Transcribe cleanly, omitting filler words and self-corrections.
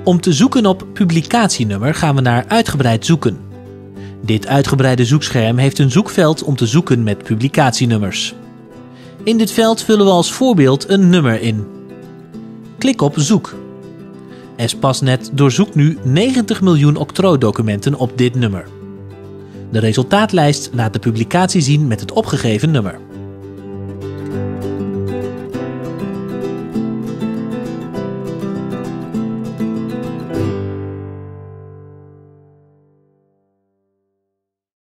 Om te zoeken op publicatienummer gaan we naar uitgebreid zoeken. Dit uitgebreide zoekscherm heeft een zoekveld om te zoeken met publicatienummers. In dit veld vullen we als voorbeeld een nummer in. Klik op Zoek. Espasnet doorzoekt nu 90 miljoen octrooi-documenten op dit nummer. De resultaatlijst laat de publicatie zien met het opgegeven nummer.